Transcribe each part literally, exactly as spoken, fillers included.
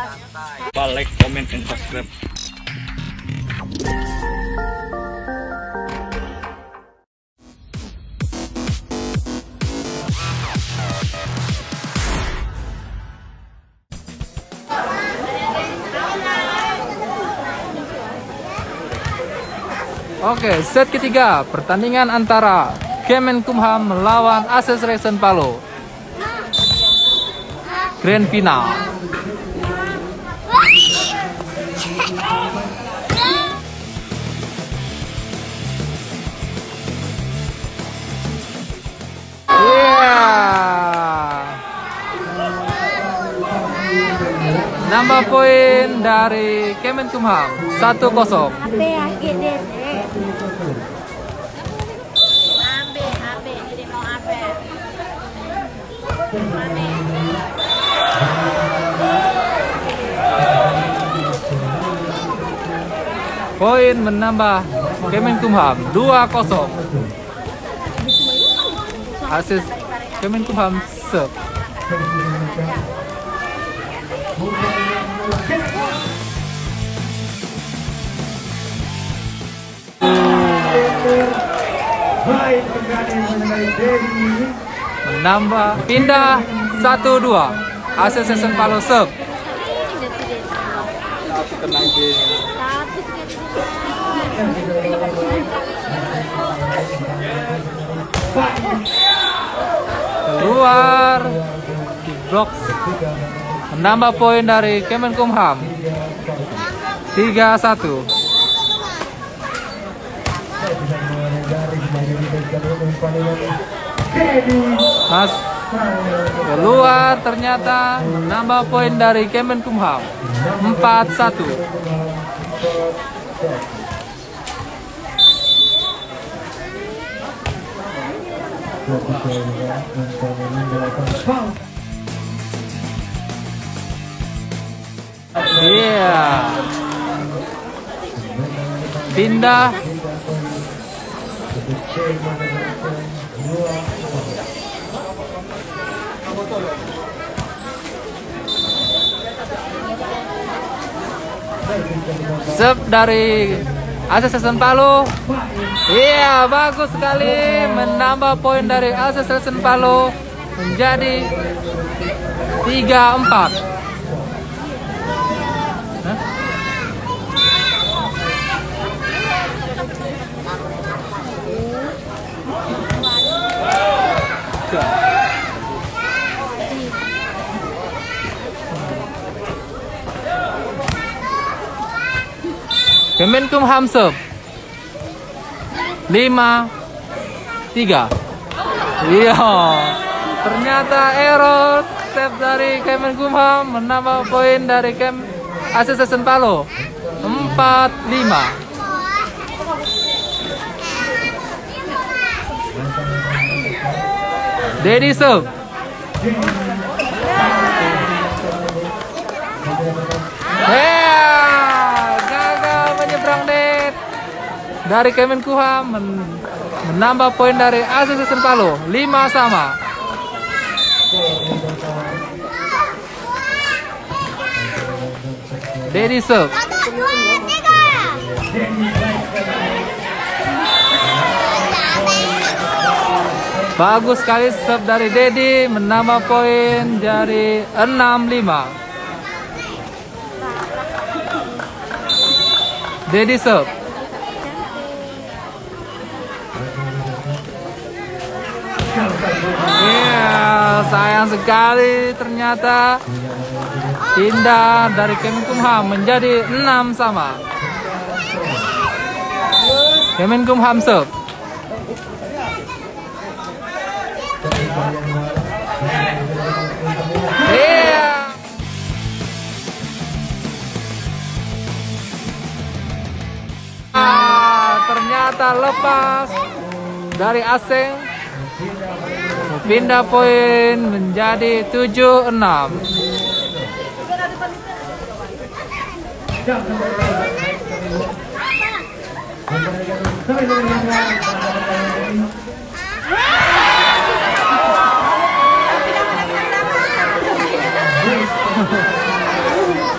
Like, comment, and subscribe. Oke, set ketiga pertandingan antara Kemenkumham melawan Association Palo. Grand final. Nambah poin dari Kemenkumham satu kosong. Poin menambah Kemenkumham dua kosong. Hasil Kemenkumham serve. Menambah pindah satu dua. Association Palo serve. Keluar di box. Menambah poin dari Kemenkumham tiga satu. Mas keluar ternyata menambah poin dari Kemenkumham empat satu. Iya. Pindah. Serve dari Association Palo. Iya, bagus sekali, menambah poin dari Association Palo menjadi tiga empat. Kemenkumham serve lima tiga. Iya, ternyata error serve dari Kemenkumham menambah poin dari Kem Association Palo empat lima. Dedi serve. Dari Kemenkumham men menambah poin dari Association Palo lima sama. Dedi serve. Bagus sekali serve dari Dedi, menambah poin dari enam lima. Dedi serve. Iya, sayang sekali ternyata pindah dari Kemenkumham menjadi enam sama. Kemenkumham serve. Iya. Ah, ternyata lepas dari asing. Pindah poin menjadi tujuh enam.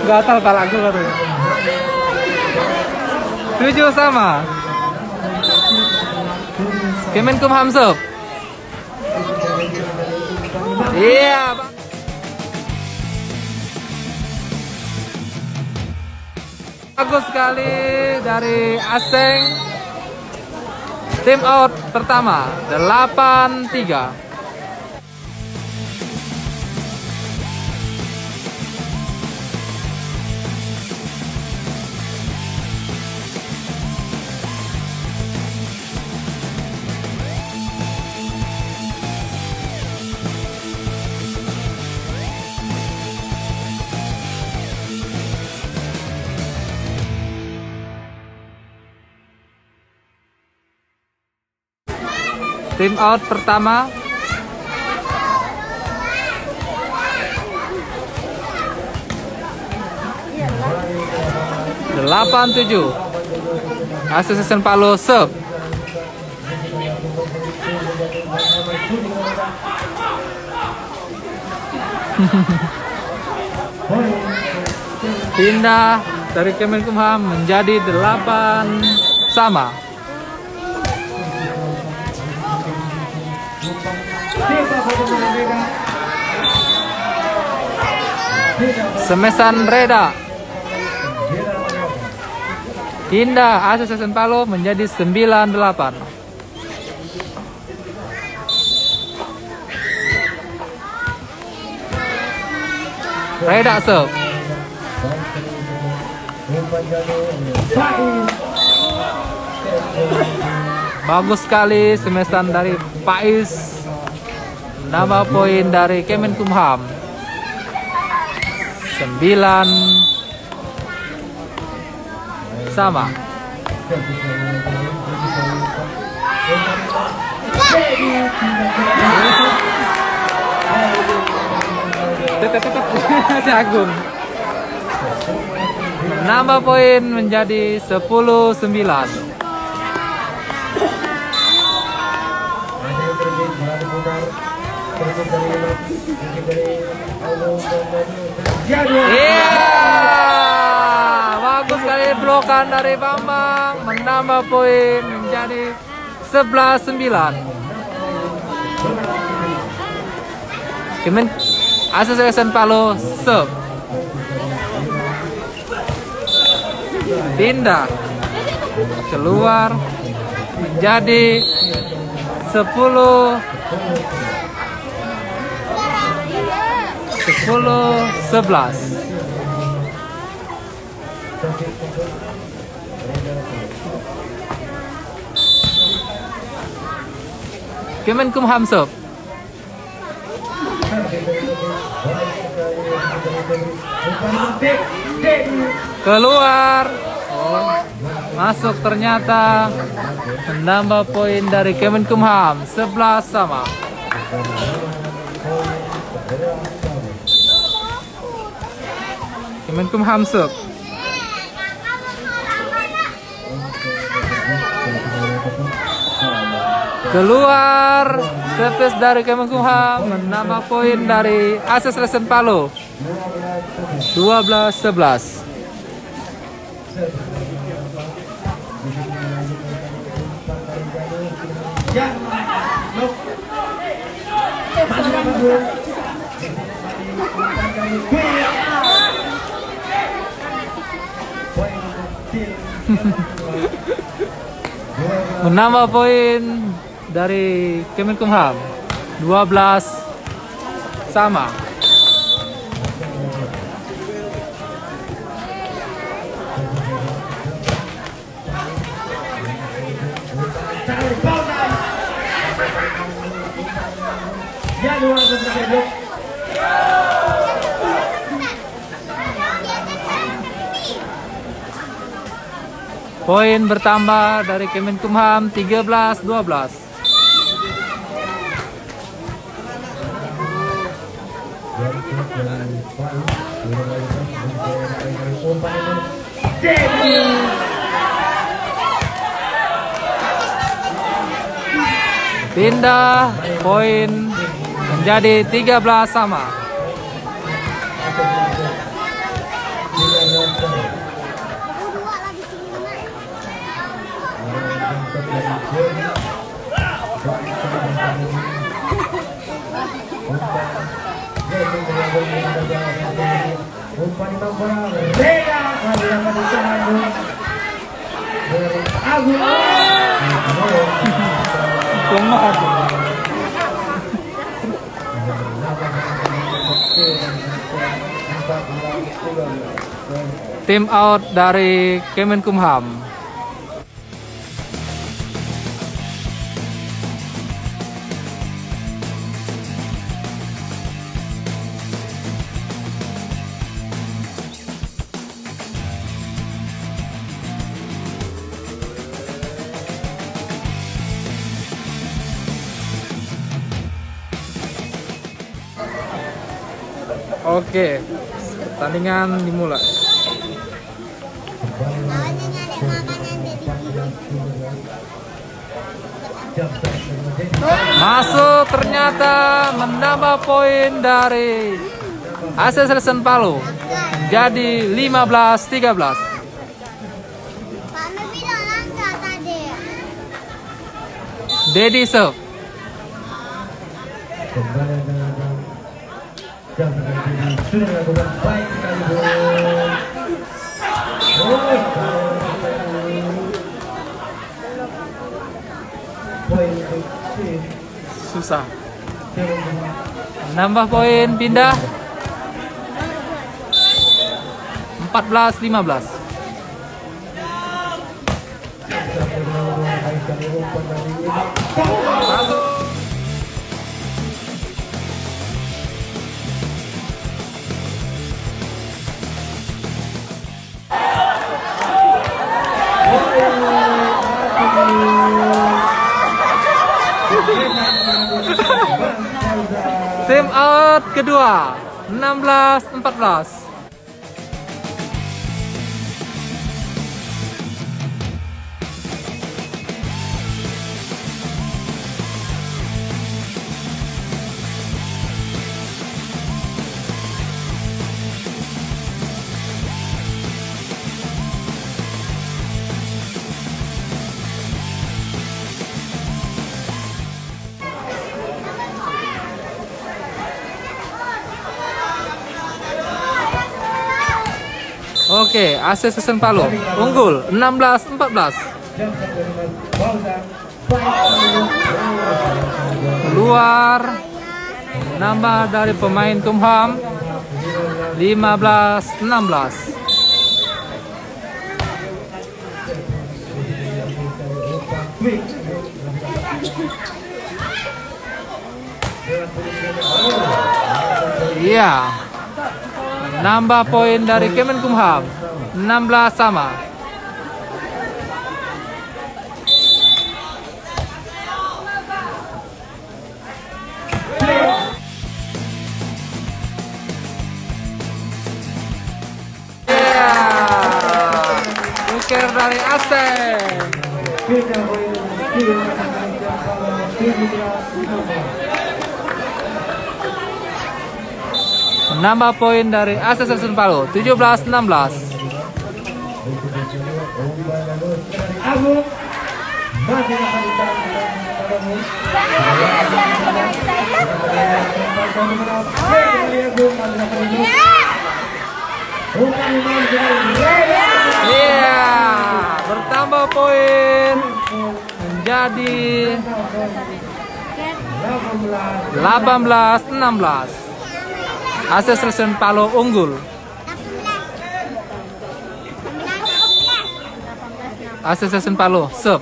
Gatal palaku katanya. Tujuh sama. Kemenkumham serve. Iya, Bang. Bagus sekali dari Aseng. Tim out pertama, delapan tiga. Tim out pertama. delapan tujuh. Association Palu serve. Pindah dari Kemenkumham menjadi delapan sama. Semesan Reda. Pindah Association Palu menjadi sembilan delapan. Reda serve. Bagus sekali semesan dari Pais. Nama poin dari Kemenkumham sembilan sama. Si Agung. Nama poin menjadi sepuluh sembilan. Iya, bagus sekali blokan dari Bambang, menambah poin menjadi sebelas sembilan. Kemen Association Palu serve. Pindah keluar menjadi sepuluh sepuluh sebelas. Kemenkumham serve. Keluar. Oh, masuk ternyata, menambah poin dari Kemenkumham sebelas sama. Kemenkumham serve. Keluar, service dari Kemenkumham, menambah poin dari Association Palu dua belas sebelas. Menambah poin dari Kemenkumham dua belas sama. Poin bertambah dari Kemenkumham tiga belas dua belas. Pindah poin menjadi tiga belas sama. Umpan nomor Reda kali dapat disambung dari Agung. Tim out dari Kemenkumham. Oke, pertandingan dimulai. Masuk, ternyata menambah poin dari A C Selesen Palu jadi lima belas tiga belas. Dedi serve. Sudah lakukan baik sekali. Susah. Nambah poin pindah empat belas lima belas. Masuk. Tim out kedua enam belas empat belas. Oke, A C Selesen Palu unggul enam belas empat belas. Keluar nambah dari pemain Kumham lima belas enam belas. Iya. Nambah poin dari Kemenkumham enam belas sama. Iya. Buker dari Aseng. Menambah poin dari A C Selesen Palu tujuh belas enam belas. Iya, bertambah poin menjadi delapan belas enam belas. A C Selesen Palu unggul. A C Selesen Palu serve.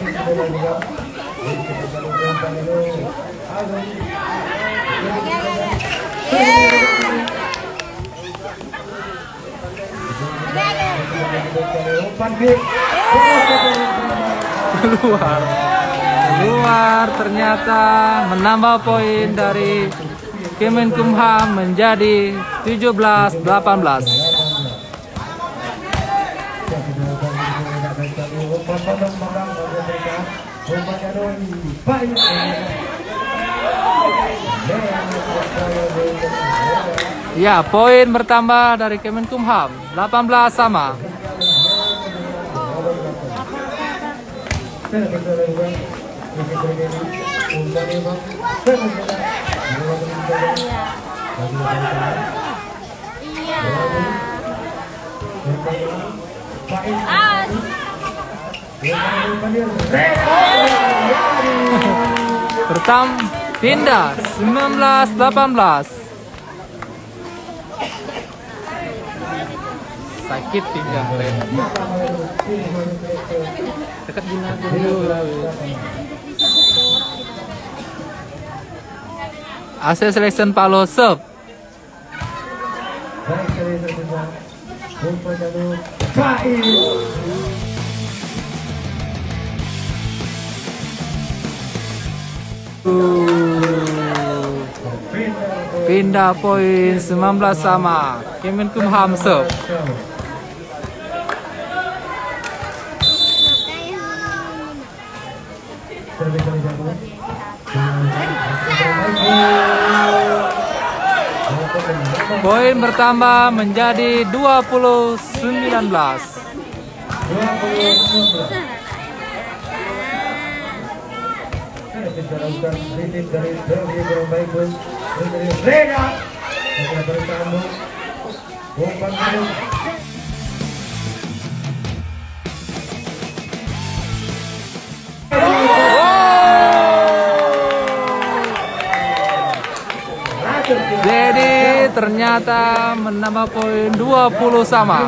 Keluar. Keluar ternyata menambah poin dari Kemenkumham menjadi tujuh belas delapan belas. Ya, poin bertambah dari Kemenkumham delapan belas sama. servis dilakukan Bukit Berdiri umpan memang servis bola dilakukan mencoba bagi Bukit Iya. Faiz As. Pertam pindah sembilan belas delapan belas. Sakit pinggang Ren. Dekat gini dulu. A C Selection Palo serve. Baik sekali terbuka umpan jalur Faiz. Pindah poin sembilan belas sama. Kemenkumham serve. Poin bertambah menjadi dua puluh sembilan belas. Jadi ternyata menambah poin dua puluh sama.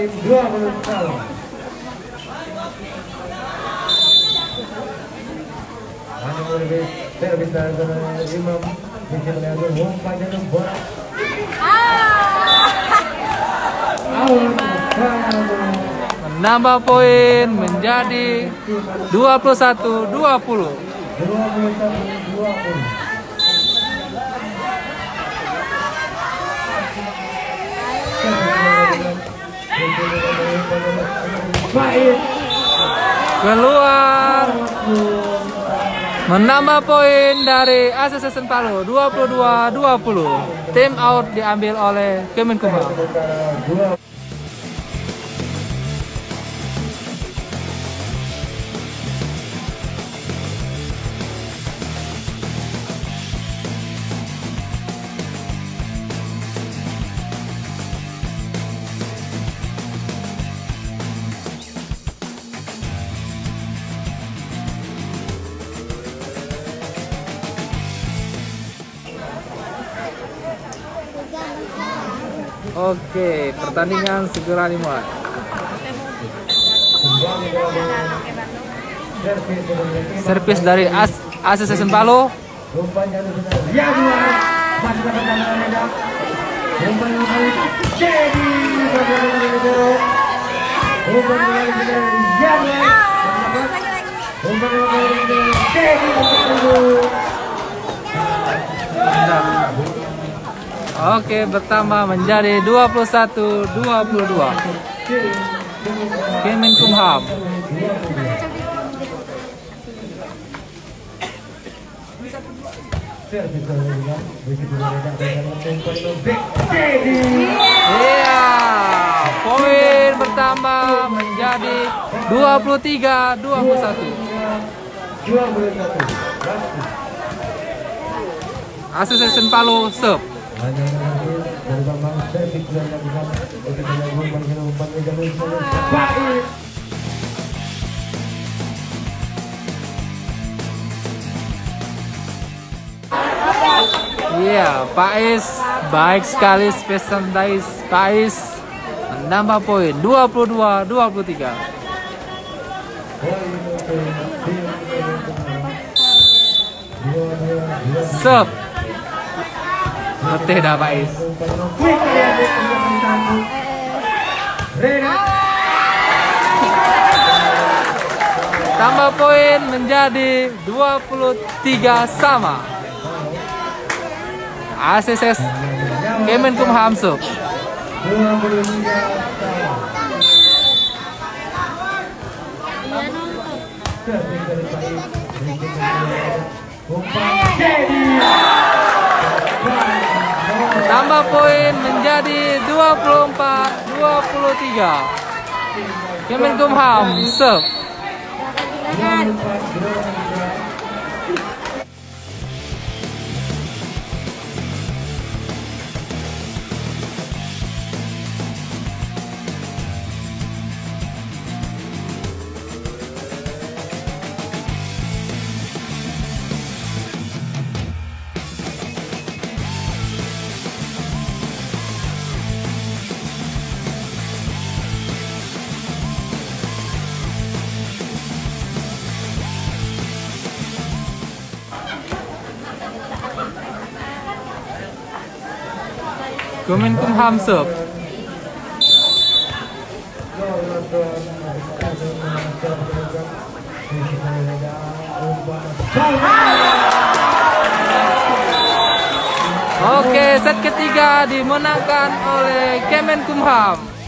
Menambah poin menjadi dua puluh satu dua puluh. Keluar. Menambah poin dari A C Selection Palo dua puluh dua dua puluh. Time out diambil oleh Kemenkumham. Oke, pertandingan segera dimulai. Servis dari A C Selection Palo. Oke, bertambah menjadi dua puluh satu dua puluh dua. Kemenkumham. Iya, poin bertambah menjadi dua puluh tiga dua puluh satu. A C Selection Palo serve. Iya, Faiz baik sekali special dice. Faiz menambah poin dua puluh dua dua puluh tiga. Serve. Letih dah Faiz. Tambah poin menjadi dua puluh tiga sama. A C S Kemenkumham serve. Tambah poin menjadi dua puluh empat dua puluh tiga. Kemenkumham serve. Jangan lupa giliran juga. Kemenkumham serve. Oke, set ketiga dimenangkan oleh Kemenkumham.